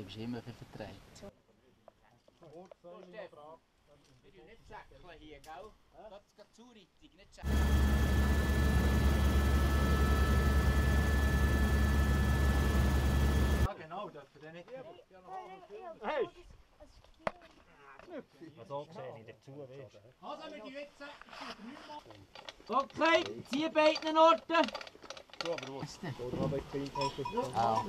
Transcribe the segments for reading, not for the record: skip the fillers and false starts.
Nein, bist immer viel vertreibt. So, Stefan, wir dürfen nicht schäckeln hier, gell? Das geht zu richtig, nicht schäckeln. Ja genau, dürfen wir nicht. Hey! So sehe ich dazu, weißt du. Also, wir die jetzt okay, zieh beiden Orten. Du, aber wo ist der? Oder habe ich gefilmt, hast du das? Ah.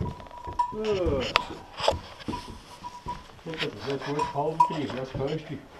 Das ist ein guter Palmtrieb, das ist günstig.